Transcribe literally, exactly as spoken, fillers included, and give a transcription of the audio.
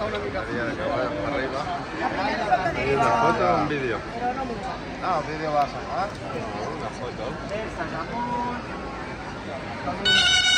María de caballos para arriba. ¿Y una foto o un vídeo? Ah, un vídeo vas a sacar. No, una foto.